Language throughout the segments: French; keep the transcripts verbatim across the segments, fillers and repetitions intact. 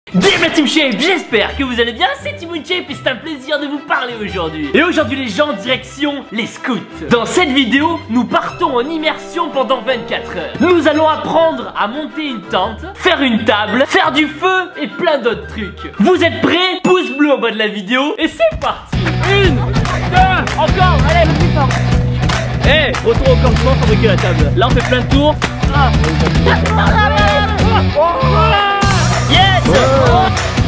Bienvenue la Team Shape, j'espère que vous allez bien, c'est Timoon Shape et c'est un plaisir de vous parler aujourd'hui. Et aujourd'hui les gens, direction les scouts. Dans cette vidéo, nous partons en immersion pendant vingt-quatre heures. Nous allons apprendre à monter une tente, faire une table, faire du feu et plein d'autres trucs. Vous êtes prêts? Pouce bleu en bas de la vidéo et c'est parti. Une, deux, encore, allez le plus fort. Eh, hey, retour au campement, fabriquer la table. Là on fait plein de tours. Ah. Yes. Oh.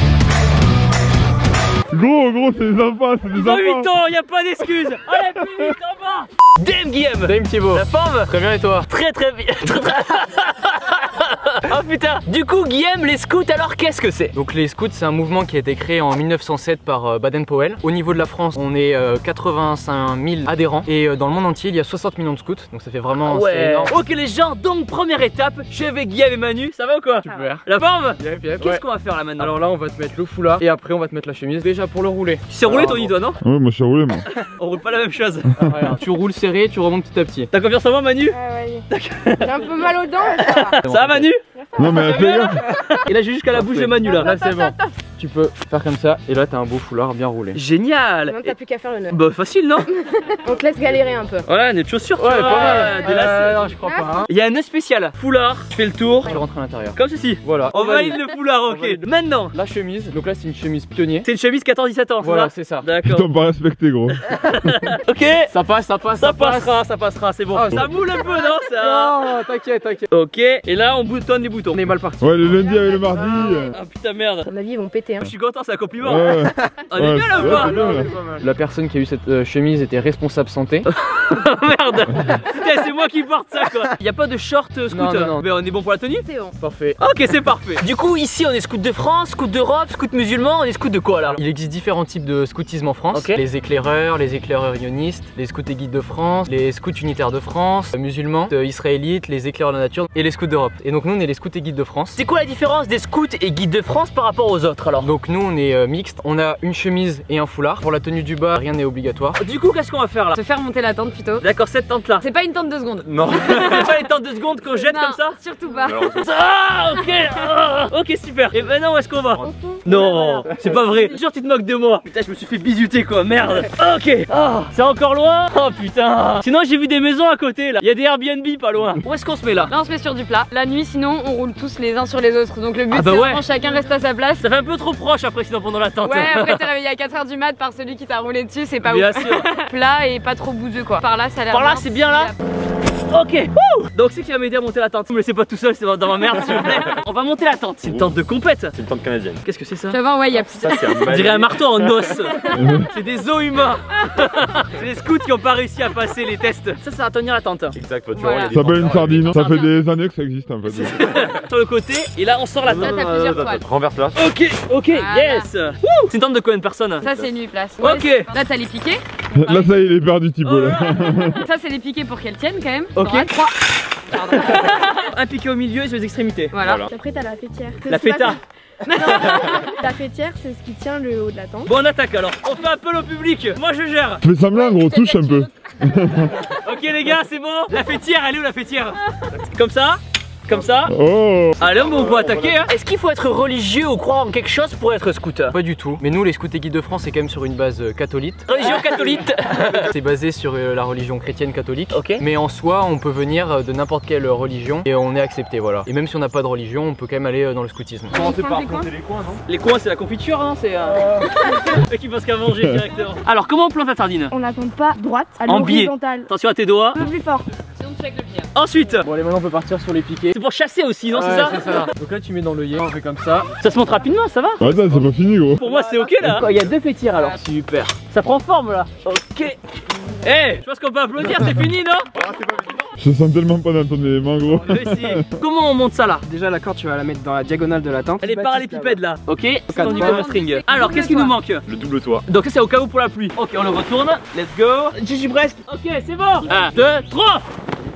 Gros, gros, c'est des enfants, c'est des Ils ont enfants. huit ans, y'a pas d'excuse. Allez, plus vite, en bas. Dame Guillaume. Dame Thibaut. La forme? Très bien et toi? Très très bien. Très, très... Oh putain. Du coup Guillaume, les scouts alors qu'est-ce que c'est? Donc les scouts c'est un mouvement qui a été créé en mille neuf cent sept par euh, Baden-Powell. Au niveau de la France on est euh, quatre-vingt-cinq mille adhérents et euh, dans le monde entier il y a soixante millions de scouts. Donc ça fait vraiment ah ouais. énorme. Ok les gens, donc première étape, je suis avec Guillaume et Manu, ça va ou quoi? Super. La forme? Yep, yep. Qu'est-ce Ouais. qu'on va faire là maintenant? Alors là on va te mettre le foulard et après on va te mettre la chemise déjà pour le rouler. Tu sais rouler Tony toi non? Ouais, moi je suis roulé moi. On roule pas la même chose. Ah, regarde, tu roules serré, tu remontes petit à petit. T'as confiance en moi Manu? Ouais, ouais. J'ai un peu mal aux dents. Ça va. Ça va Manu? Non mais fais gaffe. Et là j'ai jusqu'à la bouche de Manu là. Là c'est bon. Tu peux faire comme ça et là t'as un beau foulard bien roulé. Génial. Non, t'as plus qu'à faire le nœud. Bah facile non? On te laisse galérer un peu. Voilà, des chaussures tu Ouais, vois, pas mal. des lacets. Euh, non je crois pas. Hein. Il y a un nœud spécial, foulard, je fais le tour, Tu rentres à l'intérieur. comme ceci. Voilà. On valide le foulard, ok. valide. Maintenant, La chemise, donc là c'est une chemise pionnier. c'est une chemise quatorze dix-sept ans, Voilà c'est c'est ça. ça? D'accord. Putain, pas respecté gros. Ok, Ça passe, ça passe, ça ça passe. passera, ça passera, c'est bon. Ah, Ça moule un peu, non ça... Non, t'inquiète, t'inquiète. Ok, et là on boutonne les boutons. On est mal parti. Ouais, le lundi avec le mardi. euh, Ah putain merde. À mon avis, ils vont péter. Hein. Je suis content, c'est un compliment. Ouais. On est Ouais, bien là ou ouais, pas? c'est bien, là. La personne qui a eu cette euh, chemise était responsable santé. Merde. Putain, c'est moi qui porte ça quoi. Y a pas de short euh, scout. Non, non, non. Mais on est bon pour la tenue? C'est bon. Parfait. Ok, c'est parfait. Du coup, ici on est scout de France, scout d'Europe, scout musulman, on est scout de quoi là? Il existe différents types de scoutisme en France. Ok. Les éclaireurs, les éclaireurs unionistes, les scouts et guides de France, les scouts unitaires de France, les musulmans, les israélites, les éclaireurs de la nature et les scouts d'Europe. Et donc nous on est les scouts et guides de France. C'est quoi la différence des scouts et guides de France par rapport aux autres alors? Donc nous on est euh, mixte, on a une chemise et un foulard. Pour la tenue du bas, rien n'est obligatoire. Du coup, qu'est-ce qu'on va faire là? Se faire monter la tente plutôt. D'accord, cette tente là. C'est pas une tente de secondes. Non. C'est pas les tentes de secondes qu'on jette Non, comme ça? surtout pas. Ah ok, ah, ok super. Et maintenant où est-ce qu'on va? Non, c'est pas vrai. Jure tu te moques de moi. Putain je me suis fait bisuter quoi, merde. Ok, ah, c'est encore loin? Oh putain. Sinon j'ai vu des maisons à côté là. Il y a des Airbnb pas loin. Où est-ce qu'on se met là? Là, on se met sur du plat. La nuit, sinon, on roule tous les uns sur les autres. Donc le but, Ah bah c'est ouais. vraiment chacun reste à sa place. Ça fait un peu trop proche après sinon pendant la tente. Ouais, après t'es réveillé à quatre heures du mat par celui qui t'a roulé dessus, c'est pas Bien ouf. sûr. Plat et pas trop bouseux quoi. Par là, ça a l'air Par là bien. c'est bien là? Ok, wouh. Donc c'est qui va m'aider à monter la tente. Ne me laissez pas tout seul, c'est dans ma merde s'il vous plaît. On va monter la tente. C'est une tente de compète. C'est une tente canadienne. Qu'est-ce que c'est ça? Tu vas voir, ouais, il y a Ça, c'est un On dirait un marteau en os. C'est des os humains. C'est les scouts qui ont pas réussi à passer les tests. Ça, ça va tenir la tente. Exact, tu Voilà. vois, il y a des Ça s'appelle une tentes- sardine. Ça fait Sardine. des années que ça existe en fait. Sur le côté, et là on sort la Là, tente. t'as plusieurs toiles. Renverse là. Ok, ok, Voilà. yes. Wouh. C'est une tente de combien de personnes? Ça, c'est nuit place. Ok. Là, t'as les piquets. Là, ça y est, il est perdu Thibaut là. Ça, c'est les piquets pour qu'elles tiennent quand même. Ok. Droite, trois. Pardon. Un piqué au milieu et sur les extrémités. Voilà. Voilà. Après t'as la fêtière. La feta. La fêtière c'est ce qui tient le haut de la tente. Bon on attaque alors. On fait appel au public. Moi je gère. Fais semblant gros, touche un peu. Ok les gars c'est bon. La fêtière, elle est où la fêtière? Comme ça. Comme ça. Oh. Allez on peut attaquer hein. Est-ce qu'il faut être religieux ou croire en quelque chose pour être scout? Pas du tout. Mais nous les scouts et guides de France c'est quand même sur une base euh, catholique. Religion catholique. C'est basé sur euh, la religion chrétienne catholique. Ok. Mais en soi, on peut venir euh, de n'importe quelle religion et on est accepté, voilà. Et même si on n'a pas de religion, on peut quand même aller euh, dans le scoutisme. Commencez par compter les coins, non? Les coins c'est la confiture hein, c'est euh... ceux qui pensent qu'à manger directement. Alors comment on plante la sardine? On la plante pas droite, à En biais. l'horizontale. Attention à tes doigts. Un peu plus fort. Sinon, tu fais avec le pied. Ensuite, Bon allez maintenant on peut partir sur les piquets. c'est pour chasser aussi non? Ouais, C'est ça? c'est ça. Donc là tu mets dans l'œillet, on fait comme ça. Ça se monte rapidement, ça va? Attends, c'est pas fini gros. Pour moi c'est ok là. Il y a deux fêtières alors. Super. Ça prend forme là. Ok. Eh, je pense qu'on peut applaudir, c'est fini non? Je sens tellement pas dans ton élément gros. Réussi. Comment on monte ça là? Déjà la corde tu vas la mettre dans la diagonale de la tente. Elle est parallépipède là. Ok, c'est Quatre tendu fois. comme un string. Alors qu'est-ce qui nous manque? Le double toit. Donc ça c'est au cas où pour la pluie. Ok, on le retourne. Let's go. Je suis presque. Ok, c'est bon. un, deux, trois.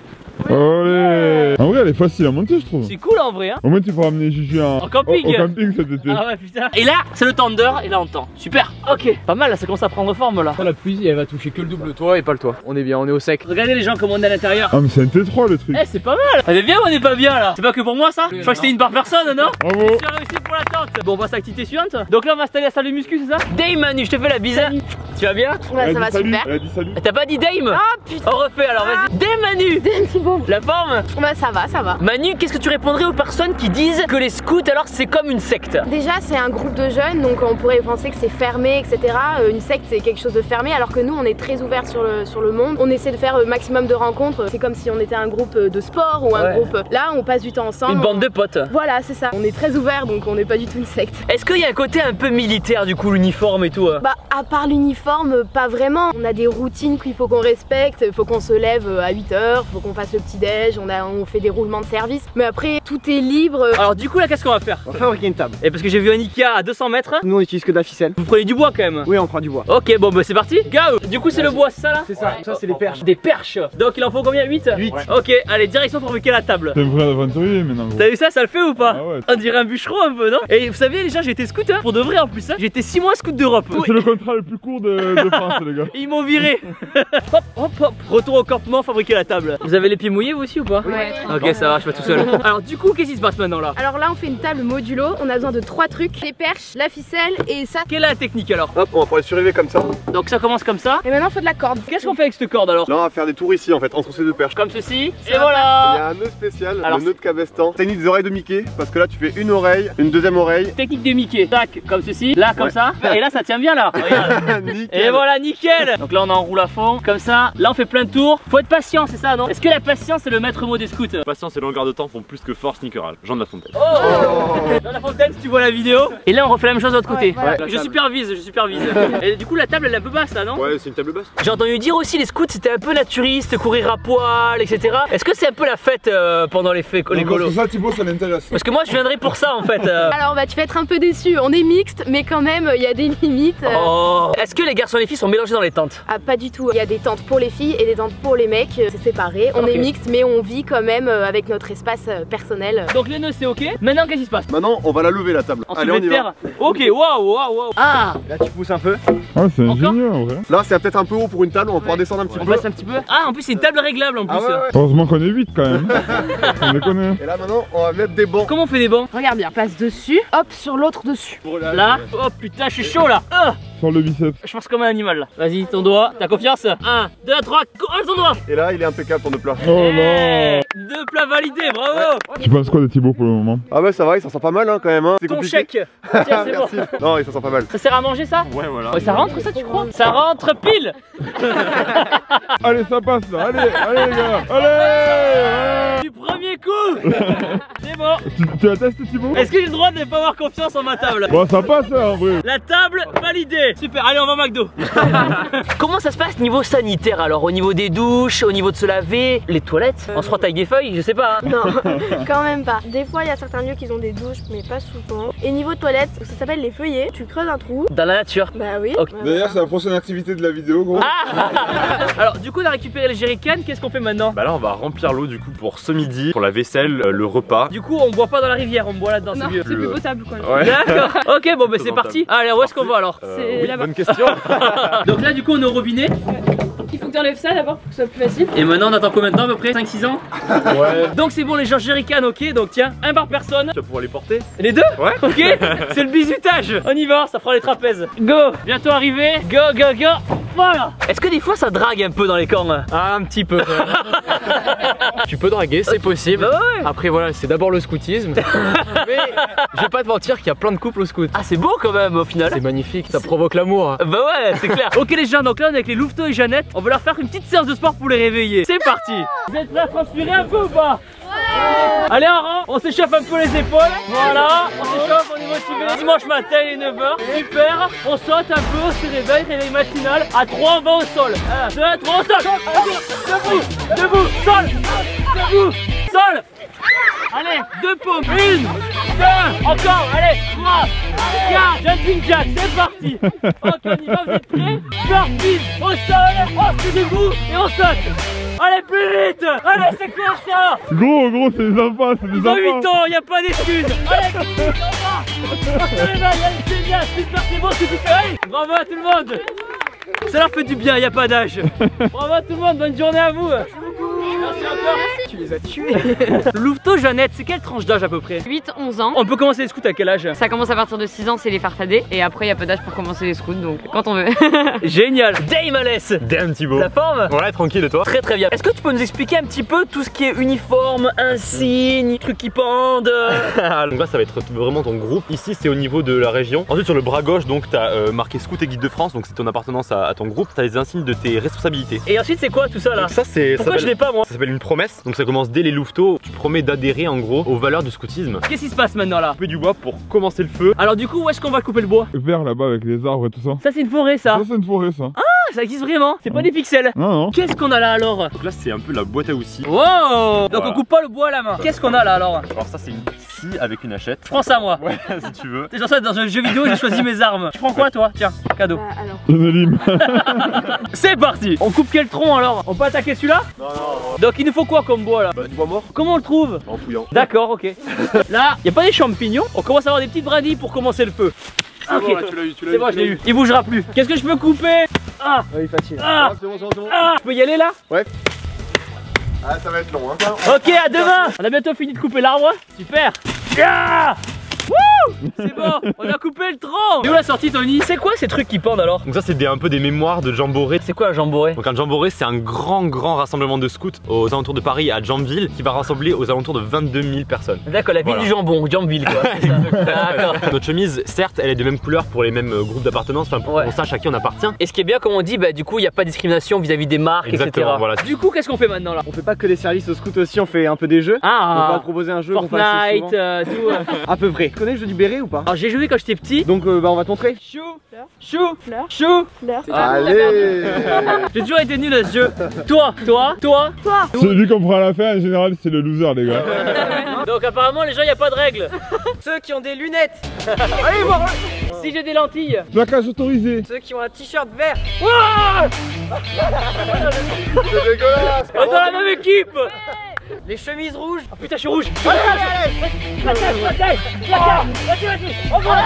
Olé. En vrai, elle est facile à monter, je trouve. C'est cool en vrai hein. Au moins, tu pourras amener Juju en, En camping. Au, au camping cet été. Ah ouais putain. Et là c'est le tender et là on tend. Super. Ok. Pas mal là, ça commence à prendre forme là. La pluie, elle va toucher que le double toit et pas le toit. On est bien, on est au sec. Regardez les gens comment on est à l'intérieur. Ah, mais c'est un T trois le truc. Eh c'est pas mal. On est bien ou on est pas bien là? C'est pas que pour moi ça? Je crois que c'était une par personne non? Bravo. Tu as réussi pour la tente. Bon on passe à l'activité suivante. Donc là on va installer la salle de muscu c'est ça? Dame Manu, je te fais la bise. Tu vas bien? Ouais, Elle ça a va dit salut. super. Elle a dit salut. T'as pas dit Dame? Ah putain. On refait alors vas-y. Dame Manu. La forme? Bah ça va, ça va. Manu, qu'est-ce que tu répondrais aux personnes qui disent que les scouts alors c'est comme une secte? Déjà c'est un groupe de jeunes, donc on pourrait penser que c'est fermé, et cetera. Euh, Une secte c'est quelque chose de fermé, alors que nous on est très ouverts sur le, sur le monde. On essaie de faire le maximum de rencontres. C'est comme si on était un groupe de sport ou un Ouais. groupe. Là on passe du temps ensemble. Une bande de potes. Voilà, c'est ça. On est très ouverts, donc on n'est pas du tout une secte. Est-ce qu'il y a un côté un peu militaire du coup, l'uniforme et tout? Bah à part l'uniforme, pas vraiment. On a des routines qu'il faut qu'on respecte. Il faut qu'on se lève à huit heures, faut qu'on fasse le petit déj, on, a, on fait des roulements de service. Mais après tout est libre. Alors du coup là qu'est-ce qu'on va faire? On va fabriquer une table. Et parce que j'ai vu un Ikea à deux cents mètres. Nous on utilise que de la ficelle. Vous prenez du bois quand même? Oui, on prend du bois. Ok bon bah c'est parti. Go. Du coup c'est le bois, c'est ça là? C'est ça, ça c'est les perches. Des perches. Donc il en faut combien? huit? huit. Ok allez direction pour fabriquer la table. T'es un vrai aventurier maintenant, gros. T'as vu ça, ça le fait ou pas? Ah ouais. On dirait un bûcheron un peu non? Et vous savez les gens, j'ai été scout hein, pour de vrai en plus hein. J'ai été six mois scout d'Europe. C'est le contrat le plus court de, de France, les gars. Ils m'ont viré. Hop hop hop. Retour au campement, fabriquer la table. Vous avez les pieds mouillés vous aussi ou pas? Ouais. Ok ça va, je suis pas tout seul. Alors du coup qu'est-ce qui se passe maintenant là? Alors là on fait une table modulo. On a besoin de trois trucs: les perches, la ficelle et ça. Quelle est la technique alors? Hop, on va pouvoir les surlever comme ça. Donc ça commence comme ça. Et maintenant il faut de la corde. Qu'est-ce qu'on fait avec cette corde alors? Là, on va faire des tours ici en fait, entre ces deux perches. Comme ceci. Ça Et va Il y voilà. a un nœud spécial, Alors, le nœud de cabestan. Technique des oreilles de Mickey, parce que là tu fais une oreille, une deuxième oreille. Technique de Mickey. Tac, comme ceci. Là, comme Ouais. ça. Et là, ça tient bien là. Regarde. Nickel. Et voilà, nickel. Donc là, on enroule à fond. Comme ça. Là, on fait plein de tours. Faut être patient, c'est ça, non? Est-ce que la patience, c'est le maître mot des scouts? Patience et longueur de temps font plus que force ni chorale. Jean de La Fontaine. Oh Dans la fontaine, si tu vois la vidéo. Et là, on refait la même chose de l'autre côté. Ouais, voilà. Je supervise, je supervise. Et du coup, la table, elle est un peu basse là, non? Ouais, c'est une table basse. J'ai entendu dire aussi les scouts c'était un peu naturiste, courir à poil, et cetera. Est-ce que c'est un peu la fête euh, pendant les fêtes, les colos? ça, Thibaut, ça l'intéresse. Parce que moi je viendrais pour ça en fait. euh. Alors bah tu vas être un peu déçu. On est mixte, mais quand même il y a des limites. euh. Oh. Est-ce que les garçons et les filles sont mélangés dans les tentes? Ah pas du tout. Il y a des tentes pour les filles et des tentes pour les mecs. C'est séparé. On Ok. est mixte, mais on vit quand même euh, avec notre espace euh, personnel. Donc les nœuds c'est ok. Maintenant qu'est-ce qui se passe? Maintenant, on va la lever la table. En Allez, on soulevé y de va. terre. Ok, waouh, waouh, waouh. Ah, Là tu pousses un peu. Ah, c'est Encore ingénieux en vrai. Là, c'est peut-être un peu haut pour une table, on va pouvoir descendre un petit on peu. passe un petit peu. Ah, en plus c'est une table réglable en plus. Ah ouais, ouais. Heureusement qu'on est huit quand même. On déconne. Et là, maintenant, on va mettre des bancs. Comment on fait des bancs? Regarde bien, passe dessus, hop sur l'autre dessus. Là. Oh putain, je suis chaud là. Ah, Sur le biceps. je pense comme un animal là. Vas-y, ton doigt. T'as confiance? un, deux, trois, oh, ton doigt. Et là, il est impeccable ton deux plat. Oh là. Eh, deux plats validés, bravo. Tu penses quoi de Thibaut pour le moment? Ah ouais, ça va, il s'en sent pas mal hein, quand même. Hein. C'est Ton compliqué. chèque. Tiens, c'est bon. Merci. Non, il s'en sent pas mal. Ça sert à manger ça? Ouais, voilà. Ouais, ça rentre ça tu crois? Ça rentre pile. Allez, ça passe là. Allez, allez les gars. Allez. Du premier coup. C'est bon. Tu, tu attestes Thibaut? Est-ce que j'ai le droit de ne pas avoir confiance en ma table? Bon, ça passe hein, en vrai. La table validée. Super, allez on va au McDo. Comment ça se passe niveau sanitaire alors? Au niveau des douches, au niveau de se laver, les toilettes? On se frotte avec des feuilles, je sais pas hein. Non, quand même pas. Des fois il y a certains lieux qui ont des douches, mais pas souvent. Et niveau toilette, ça s'appelle les feuillets. Tu creuses un trou. Dans la nature. Bah oui. Ok. Ouais, D'ailleurs, c'est la prochaine activité de la vidéo, gros. Ah. Alors du coup on a récupéré les jerrycans, qu'est-ce qu'on fait maintenant? Bah là on va remplir l'eau du coup pour ce midi, pour la vaisselle, euh, le repas. Du coup on boit pas dans la rivière, on boit là-dedans, c'est Non, mieux. c'est plus potable quoi. Ouais. D'accord. Ok bon bah c'est Présentable. parti. Allez où est-ce qu'on va alors? Euh, C'est oui, là-bas. bonne question. Donc là du coup on est au robinet. Il faut que tu enlèves ça d'abord pour que ce soit plus facile. Et maintenant on attend combien de temps à peu près? cinq six ans? Ouais. Donc c'est bon les gens, jerrycan ok, donc tiens, un par personne. Tu vas pouvoir les porter? Les deux? Ouais. Ok. C'est le bizutage. On y va, ça fera les trapèzes. Go. Bientôt arrivé. Go go go. Voilà. Est-ce que des fois ça drague un peu dans les camps? Ah, un petit peu. Tu peux draguer, c'est possible. Bah ouais. Après voilà, c'est d'abord le scoutisme. Mais je vais pas te mentir qu'il y a plein de couples au scout. Ah c'est beau quand même au final. C'est magnifique, ça provoque l'amour. Bah ouais, c'est clair. Ok les gens, donc là on est avec les Louveteaux et Jeannette. On va leur faire une petite séance de sport pour les réveiller. C'est parti. Vous êtes prêts à transpirer un peu ou pas? Ouais. Allez en rang, on s'échauffe un peu les épaules. Voilà, on s'échauffe, on est motivé. Dimanche matin il est neuf heures. Super. On saute un peu, on se réveille, réveil matinal. À trois on va au sol. un, deux, trois, au sol. Debout, debout, sol. Debout, sol. Allez, deux paumes. Une, deux, encore, allez, trois, quatre, je jumping jack, c'est parti. Ok, on y va, vous êtes prêts? Parti, au sol, on se debout et on saute. Allez, plus vite. Allez, c'est quoi ça? Gros, gros, c'est des enfants, c'est des Ils ont enfants. huit ans, y a pas d'excuses. Allez, plus vite, on va. On se réveille, allez, c'est bien, super, c'est bon ce que tu fais. Allez, bravo à tout le monde. Ça leur fait du bien, y a pas d'âge. Bravo à tout le monde, bonne journée à vous. Merci encore. Tu les as tués. Le louveteau, Jeannette, c'est quelle tranche d'âge à peu près? huit onze ans. On peut commencer les scouts à quel âge? Ça commence à partir de six ans, c'est les farfadets. Et après, il y a pas d'âge pour commencer les scouts, donc quand on veut. Génial. Dame Alès. Damn Thibaut. La forme? Ouais, tranquille et toi? Très très bien. Est-ce que tu peux nous expliquer un petit peu tout ce qui est uniforme, insigne, trucs qui pendent? Donc là ça va être vraiment ton groupe. Ici c'est au niveau de la région. Ensuite sur le bras gauche donc t'as euh, marqué Scout et Guide de France. Donc c'est ton appartenance à, à ton groupe. T'as les insignes de tes responsabilités. Et ensuite c'est quoi tout ça là? Donc ça c'est. Pourquoi je l'ai pas moi? Ça s'appelle une promesse. Donc ça commence dès les louveteaux. Tu promets d'adhérer en gros aux valeurs du scoutisme. Qu'est-ce qui se passe maintenant là? Couper du bois pour commencer le feu. Alors du coup où est-ce qu'on va couper le bois? Vert là-bas avec les arbres et tout ça. Ça c'est une forêt ça? Ça, c'est une forêt, ça. Ah ça existe vraiment? C'est pas des pixels? Non, non. Qu'est-ce qu'on a là alors? Donc là c'est un peu la boîte à outils. Wow. Donc Voilà. on coupe pas le bois à la main. Qu'est-ce qu'on a là alors? Alors ça c'est une scie avec une hachette. Je prends ça moi. Ouais si tu veux. C'est genre ça dans un jeu vidéo j'ai choisi mes armes. Tu prends quoi toi? Tiens, cadeau. Bah, alors. Je me lime. C'est parti. On coupe quel tronc alors? On peut attaquer celui-là? Non non. Donc il nous faut quoi comme bois là? Bah du bois mort. Comment on le trouve? En fouillant. D'accord, ok. Là, y a pas des champignons? On commence à avoir des petites brindilles pour commencer le feu. Ok, Bon, là, tu l'as eu, tu l'as c'est eu, bon, tu je l'as l'ai eu. Il bougera plus. Qu'est-ce que je peux couper? Ah, Oui, facile. ah, Ah, c'est bon, c'est bon, c'est bon. ah. Je peux y aller là? Ah, ça va être long, hein. Ok, à demain. On a bientôt fini de couper l'arbre. Super. Ah. Wouh. C'est bon, on a coupé le tronc. Et où la sortie Tony? C'est quoi ces trucs qui pendent alors? Donc ça c'est des, un peu des mémoires de jamboree. C'est quoi un jamboree? Donc un jamboree c'est un grand grand rassemblement de scouts aux alentours de Paris à Jambeville qui va rassembler aux alentours de vingt-deux mille personnes. D'accord, la ville Voilà. du jambon, Jambeville quoi. C'est ça. D'accord. Notre chemise certes elle est de même couleur pour les mêmes euh, groupes d'appartenance, enfin pour Ouais. qu'on sache à qui on appartient. Et ce qui est bien comme on dit, bah du coup il n'y a pas de discrimination vis-à-vis des marques, Exactement, et cetera. voilà. Du coup qu'est-ce qu'on fait maintenant là? On fait pas que des services aux scouts aussi, on fait un peu des jeux. On Ah, va proposer un jeu qu'on fait assez Fortnite, souvent. euh, tout. euh. À peu près. Tu connais le jeu du béret ou pas? Alors j'ai joué quand j'étais petit. Donc euh, bah on va te montrer. Chou, chou, Fleur. chou. Fleur. Allez. J'ai toujours été nul à ce jeu. Toi, toi, toi. Celui qu'on prend à la fin, en général, c'est le loser, les gars. Donc apparemment les gens y a pas de règles. Ceux qui ont des lunettes, Si j'ai des lentilles. Plaquage autorisé. ceux qui ont un t-shirt vert. Ouah, C'est dégueulasse. on est dans la même équipe. Les chemises rouges. Oh putain je suis rouge. Allez, allez, allez. Placage, placage, placage. Vas-y, vas-y. On va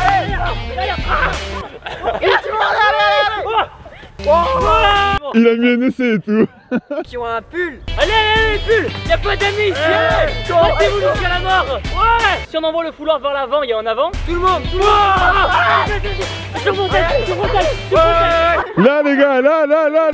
Il a mis un essai et tout. Qui ont un pull. Allez, allez, allez, pull. Y'a pas d'amis ici. Allez, battez-vous jusqu'à la mort. Ouais. Si on envoie le fouloir vers l'avant, il y a en avant. Tout le monde, tout le monde. Sur mon tête, sur mon tête, sur mon tête. Là, les gars, là, là, là.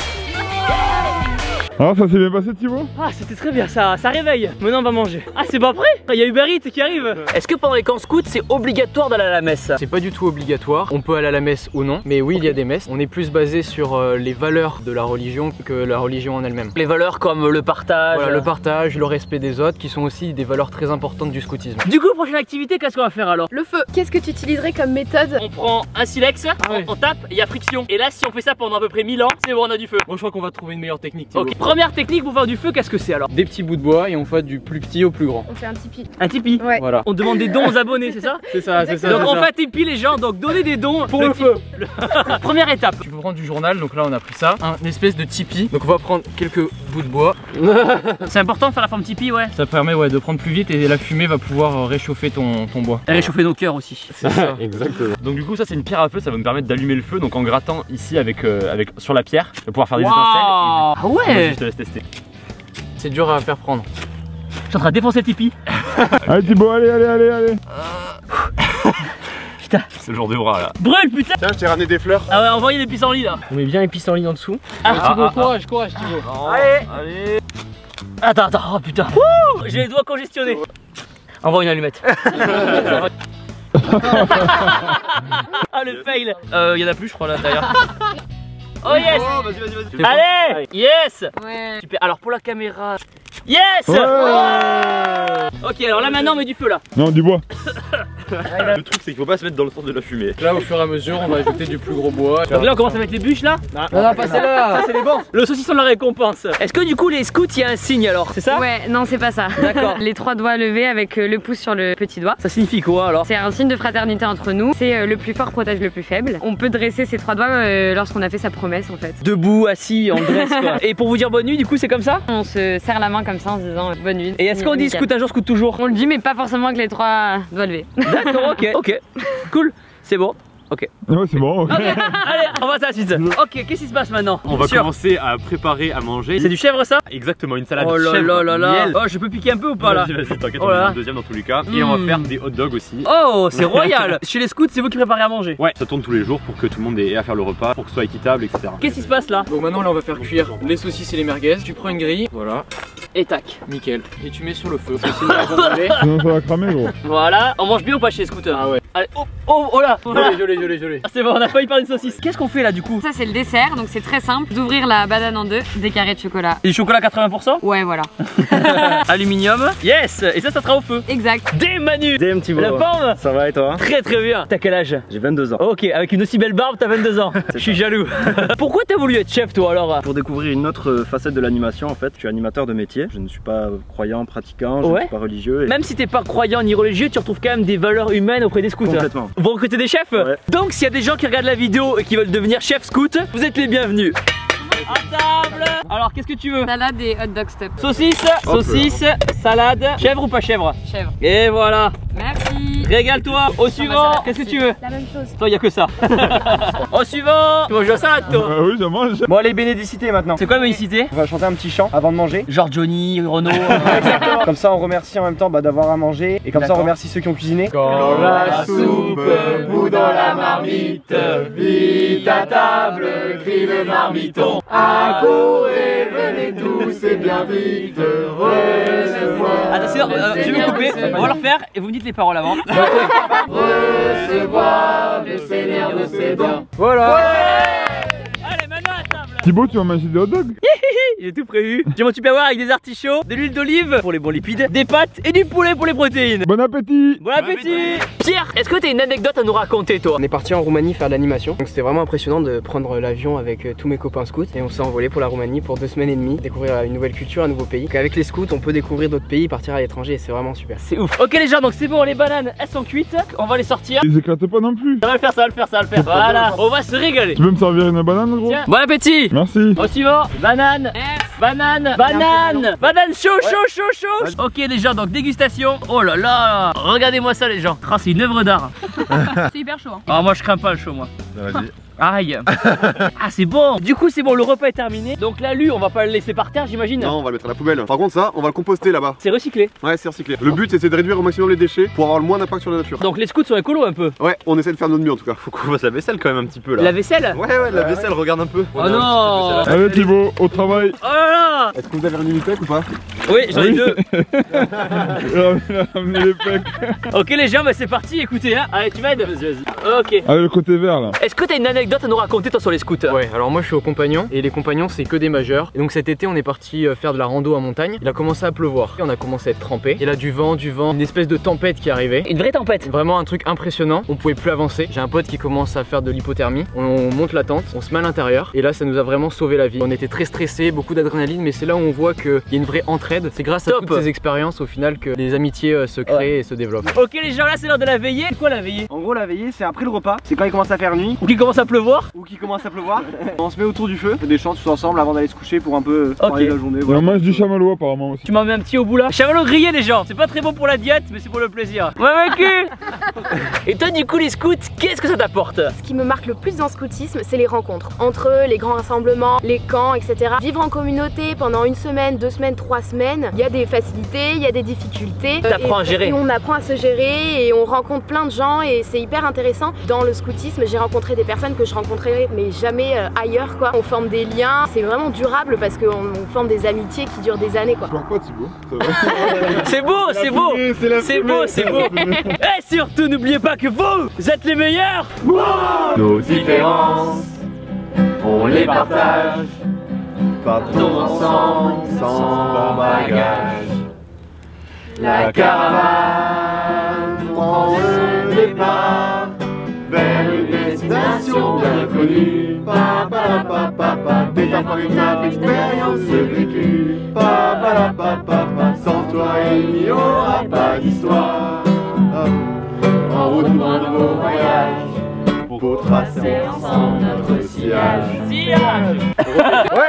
Alors, ça s'est bien passé, Thibaut? Ah, c'était très bien, ça, ça réveille. Maintenant, on va manger. Ah, c'est pas prêt? Il y a Uber Eats qui arrive. Est-ce que pendant les camps scouts, c'est obligatoire d'aller à la messe? C'est pas du tout obligatoire, on peut aller à la messe ou non, mais oui il y a des messes. On est plus basé sur euh, les valeurs de la religion que la religion en elle-même. Les valeurs comme le partage. Voilà, le partage, le respect des autres, qui sont aussi des valeurs très importantes du scoutisme. Du coup, prochaine activité, qu'est-ce qu'on va faire alors? Le feu. Qu'est-ce que tu utiliserais comme méthode? On prend un silex, ouais. on, on tape, il y a friction. Et là, si on fait ça pendant à peu près mille ans, c'est bon, on a du feu. Moi je crois qu'on va trouver une meilleure technique. Ok, première technique pour faire du feu, qu'est-ce que c'est alors? Des petits bouts de bois et on fait du plus petit au plus grand. On fait un tipi. Un Tipeee. Ouais. Voilà. On demande des dons aux abonnés, c'est ça? C'est ça, c'est ça. Donc c'est on ça. fait un Tipeee les gens, donc donnez des dons Pour le feu. Première étape. Tu peux prendre du journal, donc là on a pris ça, un espèce de tipi. Donc on va prendre quelques bouts de bois. C'est important de faire la forme Tipeee, ouais. Ça permet ouais, de prendre plus vite et la fumée va pouvoir euh, réchauffer ton, ton bois. Et réchauffer nos cœurs aussi. C'est ça. Exactement. Donc du coup ça c'est une pierre à feu, ça va me permettre d'allumer le feu. Donc en grattant ici avec, euh, avec sur la pierre, je vais pouvoir faire des étincelles. Ah Et du... ouais. Vas-y, je te laisse tester. C'est dur à faire prendre. Je suis en train de défoncer le Tipeee. Allez, Thibaut, allez, allez, allez, allez. Putain. C'est le jour de bras là. Brûle putain. Tiens, je t'ai ramené des fleurs. Ah ouais, envoyez des pissenlits là. On met bien les pissenlits en dessous. Ah, Thibaut, courage, courage Thibaut. Allez. Allez. Attends, attends, oh putain. Wouh, j'ai les doigts congestionnés. Envoie une allumette. Ah le fail. Euh, y en a plus je crois là d'ailleurs. Oh yes. Oh, vas-y, vas-y, vas-y. Allez. Yes. Ouais. Super, alors pour la caméra. Yes. Ouais. Ouais. Ok, alors là maintenant on met du feu là. Non, du bois. Le truc, c'est qu'il faut pas se mettre dans le sens de la fumée. Là, au fur et à mesure, on va ajouter du plus gros bois. Donc là on commence à mettre les bûches là. Non, non, passez là. Ça, c'est les bancs. Le saucisson de la récompense. Est-ce que du coup les scouts il y a un signe alors, c'est ça? Ouais, non, c'est pas ça. D'accord. Les trois doigts levés avec euh, le pouce sur le petit doigt. Ça signifie quoi alors? C'est un signe de fraternité entre nous. C'est euh, le plus fort protège le plus faible. On peut dresser ses trois doigts euh, lorsqu'on a fait sa promesse en fait. Debout, assis, en dresse quoi. Et pour vous dire bonne nuit du coup c'est comme ça? On se serre la main comme ça en se disant euh, bonne nuit. Et est-ce qu'on dit Nickel. scout un jour, scout toujours? On le dit mais pas forcément avec les trois doigts levés. D'accord, ok, ok. Cool, c'est bon. Ok. Ouais, c'est bon. Ok, allez, on va à la suite. Ok, qu'est-ce qui se passe maintenant? On va Sûr. commencer à préparer à manger. C'est du chèvre ça? Exactement, une salade Oh là chèvre, là là là. miel. Oh, je peux piquer un peu ou pas là? Vas-y, vas-y, t'inquiète, Oh on là est là. le deuxième dans tous les cas. Et on Mm. va faire des hot dogs aussi. Oh, c'est royal. Chez les scouts, c'est vous qui préparez à manger. Ouais, ça tourne tous les jours pour que tout le monde ait à faire le repas, pour que ce soit équitable, et cetera. Qu'est-ce qui se passe là? Donc maintenant, là, on va faire cuire les saucisses et les merguez. Tu prends une grille, voilà, Et tac. nickel. Et tu mets sur le feu. C'est bien contrôlé. Sinon ça va cramer gros. Voilà, on mange bien ou pas chez les scouts? Ah ouais. Allez, oh, oh, oh là. Joli, joli, joli, joli. Ah, c'est bon, on a failli parler de saucisse. Qu'est-ce qu'on fait là du coup? Ça c'est le dessert, donc c'est très simple. D'ouvrir la banane en deux, des carrés de chocolat. Et du chocolat quatre-vingts pour cent? Ouais, voilà. Aluminium. Yes. Et ça, ça sera au feu. Exact. Des Manu. Des petits La forme. Ça va et toi? Très très bien. T'as quel âge? J'ai vingt-deux ans. Ok, avec une aussi belle barbe, t'as vingt-deux ans. Je suis jaloux. Pourquoi t'as voulu être chef toi alors? Pour découvrir une autre facette de l'animation, en fait, je suis animateur de métier. Je ne suis pas croyant, pratiquant, je Ouais. ne suis pas religieux. Et... Même si t'es pas croyant ni religieux, tu retrouves quand même des valeurs humaines auprès des scouts. Complètement. Vous recrutez des chefs? Ouais. Donc s'il y a des gens qui regardent la vidéo et qui veulent devenir chef scout, vous êtes les bienvenus. À table. Alors qu'est-ce que tu veux? Salade et hot dog step. Saucisse, saucisse, salade, chèvre ou pas chèvre? Chèvre. Et voilà. Merci. Régale-toi. Au suivant. Qu'est-ce que tu veux? La même chose. Toi y a que ça. Au suivant. Tu manges la salade toi? Ah oui, je mange. Bon, allez, bénédicité maintenant. C'est quoi bénédicité? On va chanter un petit chant avant de manger. Genre Johnny, Renaud. Exactement. Comme ça, on remercie en même temps bah, d'avoir à manger. Et comme ça, on remercie ceux qui ont cuisiné. Quand la soupe bout dans la marmite, vite à table, crie le marmiton. Accourez, venez tous et bien vite, recevoir. Attention, euh, je vais me couper. On va le refaire et vous me dites les paroles avant. Recevoir le Seigneur de ses dons. Voilà. Allez, maintenant à table. Thibaut, tu vas manger des hot dogs? Il est tout prévu. J'ai mon tupperware avec des artichauts, de l'huile d'olive pour les bons lipides, des pâtes et du poulet pour les protéines. Bon appétit. Bon appétit. Pierre, est-ce que t'as une anecdote à nous raconter toi? On est parti en Roumanie faire de l'animation. Donc c'était vraiment impressionnant de prendre l'avion avec euh, tous mes copains scouts. Et on s'est envolé pour la Roumanie pour deux semaines et demie. Découvrir euh, une nouvelle culture, un nouveau pays. Donc avec les scouts, on peut découvrir d'autres pays, partir à l'étranger et c'est vraiment super. C'est ouf. Ok les gens, donc c'est bon, les bananes elles sont cuites. On va les sortir. Ils éclatent pas non plus. Ça va le faire, ça va le faire, ça va le faire. Voilà, on va se régaler. Tu peux me servir une banane gros? Tiens, bon appétit. Merci. Au suivant, banane, banane, banane, banane chaud, chaud, chaud, chaud. Ok les gens, donc dégustation. Oh là là, regardez-moi ça les gens. Oh, c'est une œuvre d'art. C'est hyper chaud. Hein. Ah moi je crains pas le chaud moi. Vas-y. Aïe. Ah c'est bon. Du coup c'est bon, le repas est terminé. Donc l'alu on va pas le laisser par terre j'imagine. Non, on va le mettre à la poubelle. Par contre, ça, on va le composter là-bas. C'est recyclé. Ouais, c'est recyclé. Le but, c'est de réduire au maximum les déchets pour avoir le moins d'impact sur la nature. Donc les scouts sont écolos un peu. Ouais, on essaie de faire notre mieux en tout cas. Faut qu'on fasse la vaisselle quand même un petit peu là. La vaisselle. Ouais, ouais, la vaisselle, regarde un peu. Oh non. Allez Thibaut, au travail. Oh là là. Est-ce que vous avez un Unitec ou pas? Oui j'en ai Oui. deux. Ramenez les pecs. Ok les gens bah c'est parti, écoutez hein. Allez tu m'aides. Vas-y vas-y. Ok. Allez, le côté vert là. Est-ce que t'as une anecdote à nous raconter toi sur les scouts? Ouais, alors moi je suis au compagnon et les compagnons c'est que des majeurs. Et donc cet été on est parti euh, faire de la rando en montagne. Il a commencé à pleuvoir. Et on a commencé à être trempé. Et là du vent, du vent, une espèce de tempête qui arrivait. Une vraie tempête. Vraiment un truc impressionnant, on pouvait plus avancer. J'ai un pote qui commence à faire de l'hypothermie. On, on monte la tente, on se met à l'intérieur. Et là ça nous a vraiment sauvé la vie. On était très stressés, beaucoup d'adrénaline, mais c'est là où on voit qu'il y a une vraie entraide. C'est grâce à Top. toutes ces expériences au final que les amitiés euh, se créent Ouais. et se développent. Ok les gens là c'est l'heure de la veillée. C'est quoi la veillée? En gros, la veillée, c'est après le repas. C'est quand il commence à faire nuit Ou qu'il commence à pleuvoir? ou qu'il commence à pleuvoir. On se met autour du feu, on fait des chants tous ensemble avant d'aller se coucher pour un peu parler de la journée. Et Voilà. on mange du chamallow apparemment aussi. Tu m'en mets un petit au bout là. Chamallow grillé les gens. C'est pas très bon pour la diète mais c'est pour le plaisir. Ouais ouais cul. Et toi du coup les scouts, qu'est-ce que ça t'apporte? Ce qui me marque le plus dans le scoutisme, c'est les rencontres. Entre eux, les grands rassemblements, les camps, et cetera. Vivre en communauté pendant une semaine, deux semaines, trois semaines, il y a des facilités, il y a des difficultés. T'apprends Et- à gérer. Et on apprend à se gérer et on rencontre plein de gens et c'est hyper intéressant. Dans le scoutisme, j'ai rencontré des personnes que je rencontrerai mais jamais euh, ailleurs quoi. On forme des liens, c'est vraiment durable parce qu'on on forme des amitiés qui durent des années quoi. Tu vois quoi Thibaut? Ça va? C'est beau, c'est beau. C'est beau, c'est beau. Et surtout n'oubliez pas que vous êtes les meilleurs. Nos différences, on les partage. Partons ensemble sans bagage. La caravane prend le départ vers une destination bien connue. Papa, papa, papa, t'es un formidable expérience vécue. Papa, papa, papa, sans toi il n'y aura pas d'histoire. En route pour un nouveau voyage, pour tracer ensemble notre sillage. Sillage. Ouais,